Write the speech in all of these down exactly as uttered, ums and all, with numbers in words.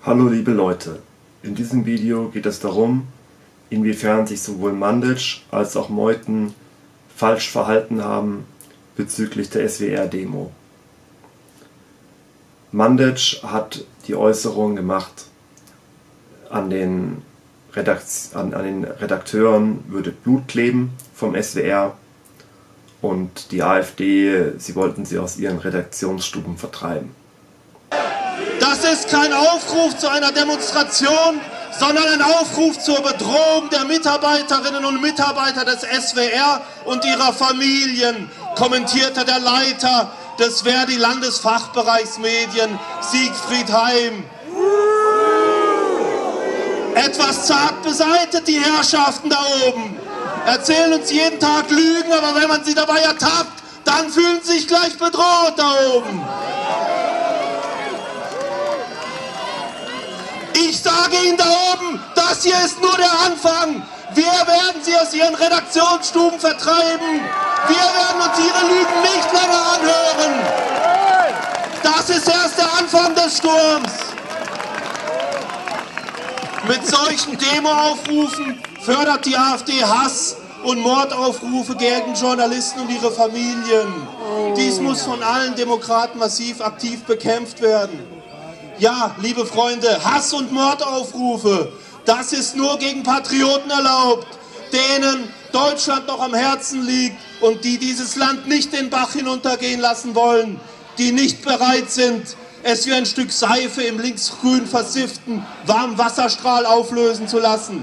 Hallo liebe Leute, in diesem Video geht es darum, inwiefern sich sowohl Mandić als auch Meuthen falsch verhalten haben bezüglich der S W R-Demo. Mandić hat die Äußerung gemacht, an den, Redakt- an, an den Redakteuren würde Blut kleben vom S W R und die AfD, sie wollten sie aus ihren Redaktionsstuben vertreiben. Das ist kein Aufruf zu einer Demonstration, sondern ein Aufruf zur Bedrohung der Mitarbeiterinnen und Mitarbeiter des S W R und ihrer Familien, kommentierte der Leiter des Verdi-Landesfachbereichsmedien, Siegfried Heim. Etwas zart beseitet die Herrschaften da oben. Erzählen uns jeden Tag Lügen, aber wenn man sie dabei ertappt, dann fühlen sie sich gleich bedroht da oben. Ich sage Ihnen da oben, das hier ist nur der Anfang. Wir werden Sie aus Ihren Redaktionsstuben vertreiben. Wir werden uns Ihre Lügen nicht länger anhören. Das ist erst der Anfang des Sturms. Mit solchen Demoaufrufen fördert die AfD Hass und Mordaufrufe gegen Journalisten und ihre Familien. Dies muss von allen Demokraten massiv aktiv bekämpft werden. Ja, liebe Freunde, Hass- und Mordaufrufe, das ist nur gegen Patrioten erlaubt, denen Deutschland noch am Herzen liegt und die dieses Land nicht den Bach hinuntergehen lassen wollen, die nicht bereit sind, es wie ein Stück Seife im linksgrün versifften warmen Wasserstrahl auflösen zu lassen.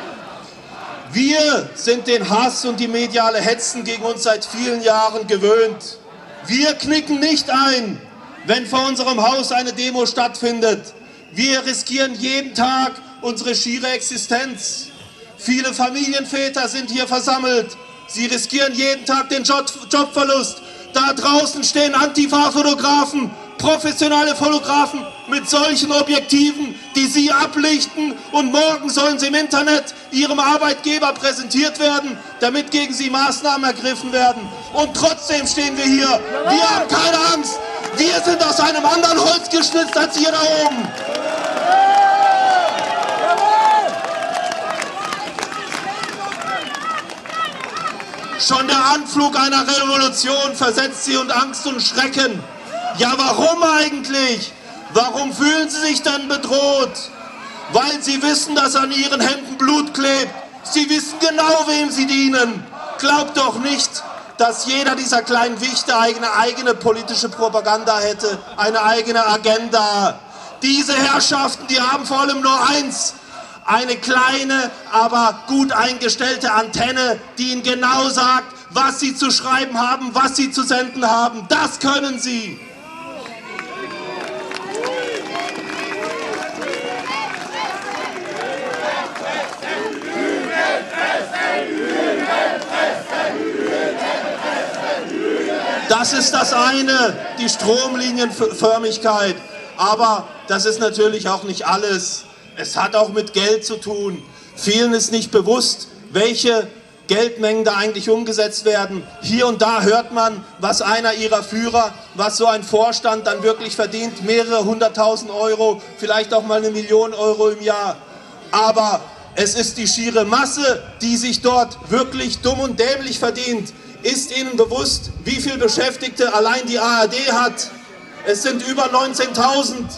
Wir sind den Hass und die mediale Hetzen gegen uns seit vielen Jahren gewöhnt. Wir knicken nicht ein, wenn vor unserem Haus eine Demo stattfindet. Wir riskieren jeden Tag unsere schiere Existenz. Viele Familienväter sind hier versammelt. Sie riskieren jeden Tag den Job Jobverlust. Da draußen stehen Antifa-Fotografen, professionelle Fotografen mit solchen Objektiven, die sie ablichten, und morgen sollen sie im Internet ihrem Arbeitgeber präsentiert werden, damit gegen sie Maßnahmen ergriffen werden. Und trotzdem stehen wir hier. Wir haben keine Angst. Wir sind aus einem anderen Holz geschnitzt als ihr da oben. Schon der Anflug einer Revolution versetzt sie in Angst und Schrecken. Ja, warum eigentlich? Warum fühlen sie sich dann bedroht? Weil sie wissen, dass an ihren Händen Blut klebt. Sie wissen genau, wem sie dienen. Glaubt doch nicht, dass jeder dieser kleinen Wichte eine eigene politische Propaganda hätte, eine eigene Agenda. Diese Herrschaften, die haben vor allem nur eins: eine kleine, aber gut eingestellte Antenne, die ihnen genau sagt, was sie zu schreiben haben, was sie zu senden haben. Das können sie. Das ist das eine, die Stromlinienförmigkeit. Aber das ist natürlich auch nicht alles. Es hat auch mit Geld zu tun. Vielen ist nicht bewusst, welche Geldmengen da eigentlich umgesetzt werden. Hier und da hört man, was einer ihrer Führer, was so ein Vorstand dann wirklich verdient. Mehrere hunderttausend Euro, vielleicht auch mal eine Million Euro im Jahr. Aber es ist die schiere Masse, die sich dort wirklich dumm und dämlich verdient. Ist Ihnen bewusst, wie viele Beschäftigte allein die A R D hat? Es sind über neunzehntausend.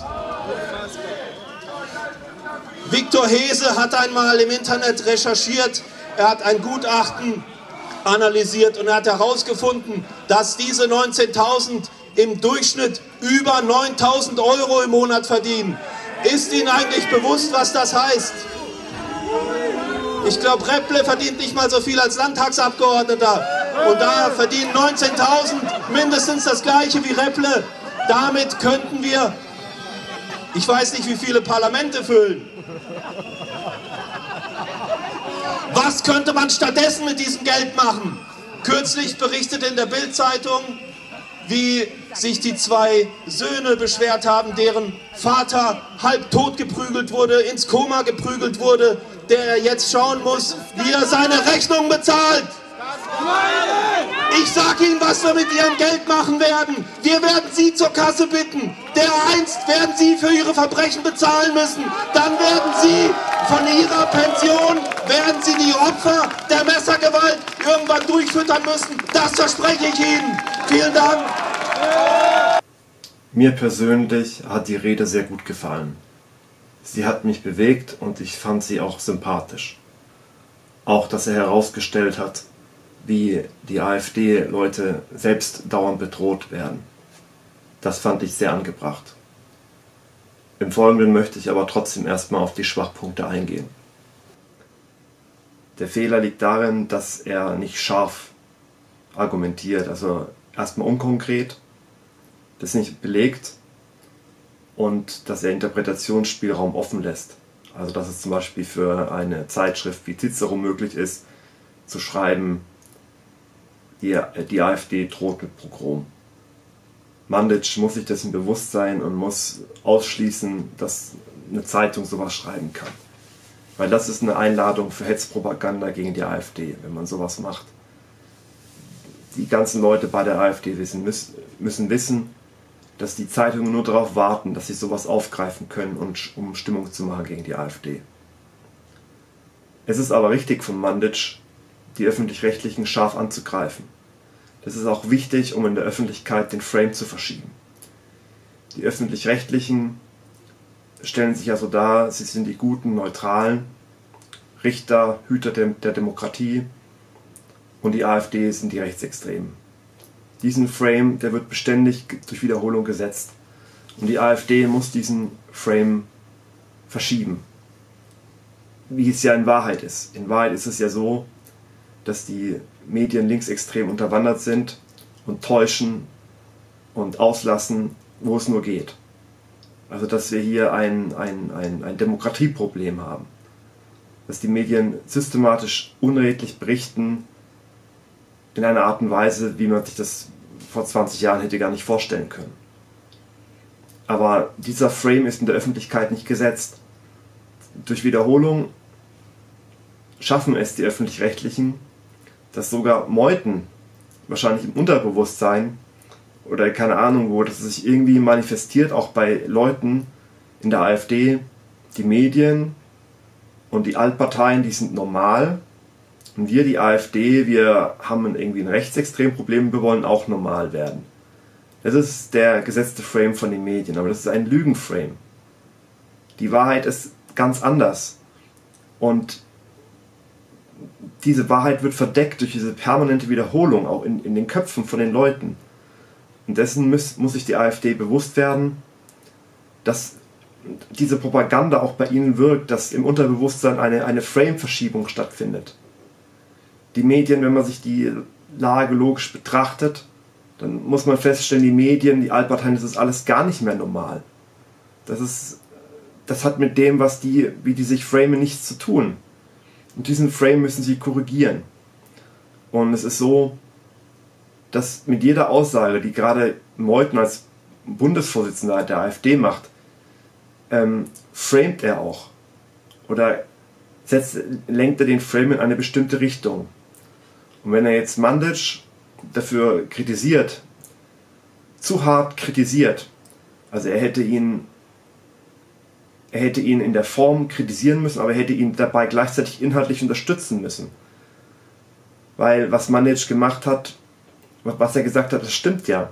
Viktor Hese hat einmal im Internet recherchiert, er hat ein Gutachten analysiert und er hat herausgefunden, dass diese neunzehntausend im Durchschnitt über neuntausend Euro im Monat verdienen. Ist Ihnen eigentlich bewusst, was das heißt? Ich glaube, Repple verdient nicht mal so viel als Landtagsabgeordneter. Und da verdienen neunzehntausend mindestens das gleiche wie Repple. Damit könnten wir, ich weiß nicht, wie viele Parlamente füllen. Was könnte man stattdessen mit diesem Geld machen? Kürzlich berichtet in der Bild-Zeitung, wie sich die zwei Söhne beschwert haben, deren Vater halb tot geprügelt wurde, ins Koma geprügelt wurde, der jetzt schauen muss, wie er seine Rechnung bezahlt. Ich sage Ihnen, was wir mit Ihrem Geld machen werden. Wir werden Sie zur Kasse bitten. Dereinst werden Sie für Ihre Verbrechen bezahlen müssen. Dann werden Sie von Ihrer Pension, werden Sie die Opfer der Messergewalt irgendwann durchfüttern müssen. Das verspreche ich Ihnen. Vielen Dank. Mir persönlich hat die Rede sehr gut gefallen. Sie hat mich bewegt und ich fand sie auch sympathisch. Auch, dass er herausgestellt hat, wie die AfD-Leute selbst dauernd bedroht werden. Das fand ich sehr angebracht. Im Folgenden möchte ich aber trotzdem erstmal auf die Schwachpunkte eingehen. Der Fehler liegt darin, dass er nicht scharf argumentiert, also erstmal unkonkret, das nicht belegt und dass er Interpretationsspielraum offen lässt. Also dass es zum Beispiel für eine Zeitschrift wie Cicero möglich ist, zu schreiben, die, die AfD droht mit Pogrom. Mandic muss sich dessen bewusst sein und muss ausschließen, dass eine Zeitung sowas schreiben kann. Weil das ist eine Einladung für Hetzpropaganda gegen die AfD, wenn man sowas macht. Die ganzen Leute bei der AfD wissen, müssen, müssen wissen, dass die Zeitungen nur darauf warten, dass sie sowas aufgreifen können, und, um Stimmung zu machen gegen die AfD. Es ist aber richtig von Mandic, die Öffentlich-Rechtlichen scharf anzugreifen. Das ist auch wichtig, um in der Öffentlichkeit den Frame zu verschieben. Die Öffentlich-Rechtlichen stellen sich also dar, sie sind die guten, neutralen Richter, Hüter der Demokratie, und die AfD sind die Rechtsextremen. Diesen Frame, der wird beständig durch Wiederholung gesetzt, und die AfD muss diesen Frame verschieben. Wie es ja in Wahrheit ist. In Wahrheit ist es ja so, dass die Medien linksextrem unterwandert sind und täuschen und auslassen, wo es nur geht. Also dass wir hier ein, ein, ein, ein Demokratieproblem haben. Dass die Medien systematisch unredlich berichten, in einer Art und Weise, wie man sich das vor zwanzig Jahren hätte gar nicht vorstellen können. Aber dieser Frame ist in der Öffentlichkeit nicht gesetzt. Durch Wiederholung schaffen es die Öffentlich-Rechtlichen, dass sogar Meuten, wahrscheinlich im Unterbewusstsein oder keine Ahnung wo, dass es sich irgendwie manifestiert, auch bei Leuten in der AfD, die Medien und die Altparteien, die sind normal, und wir, die AfD, wir haben irgendwie ein Rechtsextremproblem, wir wollen auch normal werden. Das ist der gesetzte Frame von den Medien, aber das ist ein Lügenframe. Die Wahrheit ist ganz anders, und diese Wahrheit wird verdeckt durch diese permanente Wiederholung, auch in, in den Köpfen von den Leuten. Und dessen muss, muss sich die AfD bewusst werden, dass diese Propaganda auch bei ihnen wirkt, dass im Unterbewusstsein eine, eine Frame-Verschiebung stattfindet. Die Medien, wenn man sich die Lage logisch betrachtet, dann muss man feststellen, die Medien, die Altparteien, das ist alles gar nicht mehr normal. Das ist, das hat mit dem, was die, wie die sich framen, nichts zu tun. Und diesen Frame müssen sie korrigieren. Und es ist so, dass mit jeder Aussage, die gerade Meuthen als Bundesvorsitzender der AfD macht, ähm, framet er auch. Oder setzt, lenkt er den Frame in eine bestimmte Richtung. Und wenn er jetzt Mandic dafür kritisiert, zu hart kritisiert, also er hätte ihn Er hätte ihn in der Form kritisieren müssen, aber er hätte ihn dabei gleichzeitig inhaltlich unterstützen müssen. Weil was Mandic gemacht hat, was er gesagt hat, das stimmt ja.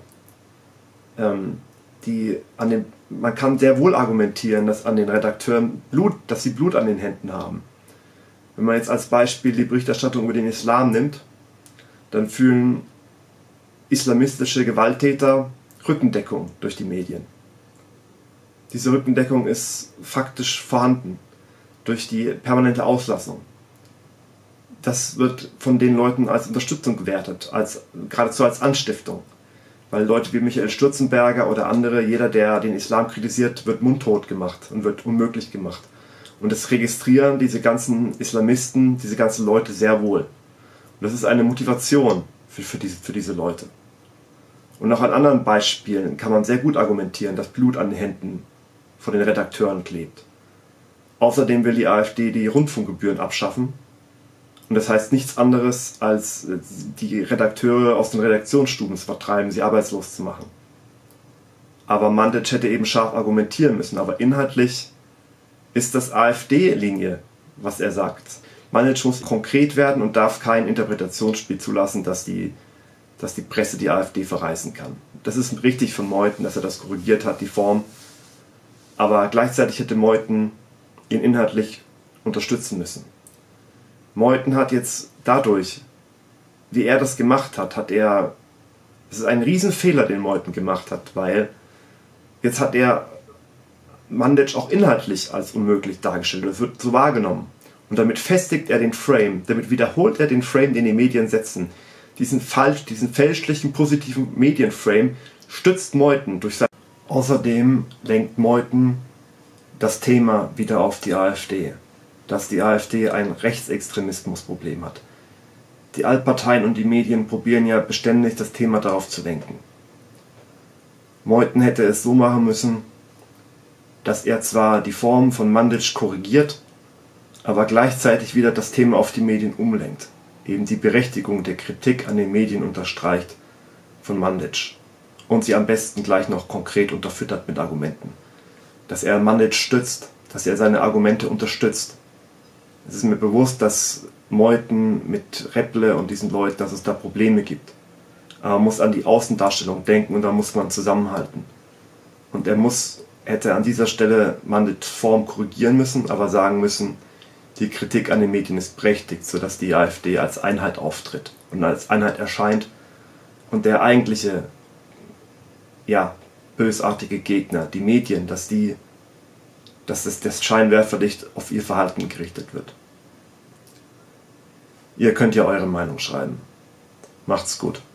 Ähm, die an den, man kann sehr wohl argumentieren, dass an den Redakteuren Blut, dass sie Blut an den Händen haben. Wenn man jetzt als Beispiel die Berichterstattung über den Islam nimmt, dann fühlen islamistische Gewalttäter Rückendeckung durch die Medien. Diese Rückendeckung ist faktisch vorhanden durch die permanente Auslassung. Das wird von den Leuten als Unterstützung gewertet, als, geradezu als Anstiftung. Weil Leute wie Michael Stürzenberger oder andere, jeder, der den Islam kritisiert, wird mundtot gemacht und wird unmöglich gemacht. Und das registrieren diese ganzen Islamisten, diese ganzen Leute sehr wohl. Und das ist eine Motivation für, für, diese, für diese Leute. Und auch an anderen Beispielen kann man sehr gut argumentieren, dass Blut an den Händen von den Redakteuren klebt. Außerdem will die AfD die Rundfunkgebühren abschaffen Und das heißt nichts anderes, als die Redakteure aus den Redaktionsstuben zu vertreiben, sie arbeitslos zu machen. Aber Mandić hätte eben scharf argumentieren müssen, aber inhaltlich ist das AfD-Linie, was er sagt. Mandić muss konkret werden und darf kein Interpretationsspiel zulassen, dass die, dass die Presse die AfD verreißen kann. Das ist richtig von Meuthen, dass er das korrigiert hat, die Form. Aber gleichzeitig hätte Meuthen ihn inhaltlich unterstützen müssen. Meuthen hat jetzt dadurch, wie er das gemacht hat, hat er, es ist ein Riesenfehler, den Meuthen gemacht hat, weil jetzt hat er Mandić auch inhaltlich als unmöglich dargestellt. Das wird so wahrgenommen. Und damit festigt er den Frame, damit wiederholt er den Frame, den die Medien setzen. Diesen falsch, diesen fälschlichen, positiven Medienframe stützt Meuthen durch sein. Außerdem lenkt Meuthen das Thema wieder auf die AfD, dass die AfD ein Rechtsextremismusproblem hat. Die Altparteien und die Medien probieren ja beständig, das Thema darauf zu lenken. Meuthen hätte es so machen müssen, dass er zwar die Form von Mandić korrigiert, aber gleichzeitig wieder das Thema auf die Medien umlenkt. Eben die Berechtigung der Kritik an den Medien unterstreicht von Mandić. Und sie am besten gleich noch konkret unterfüttert mit Argumenten. Dass er Mandić stützt, dass er seine Argumente unterstützt. Es ist mir bewusst, dass Meuthen mit Repple und diesen Leuten, dass es da Probleme gibt. Aber man muss an die Außendarstellung denken und da muss man zusammenhalten. Und er muss, hätte an dieser Stelle Mandić Form korrigieren müssen, aber sagen müssen, die Kritik an den Medien ist berechtigt, sodass die AfD als Einheit auftritt und als Einheit erscheint und der eigentliche, ja, bösartige Gegner, die Medien, dass die, dass das, das Scheinwerferlicht auf ihr Verhalten gerichtet wird. Ihr könnt ja eure Meinung schreiben. Macht's gut.